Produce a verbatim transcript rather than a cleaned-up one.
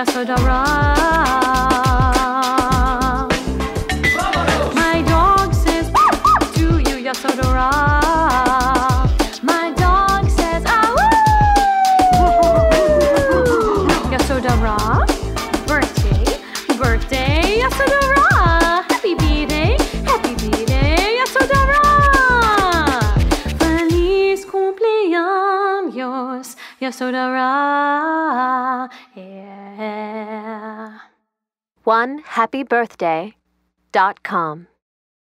Yasodhara. My dog says to you, Yasodhara. My dog says ah woo. Yasodhara. Birthday, birthday, Yasodhara. Happy birthday, happy birthday, Yasodhara. Feliz cumpleaños, Yasodhara. Yeah. one happy birthday dot com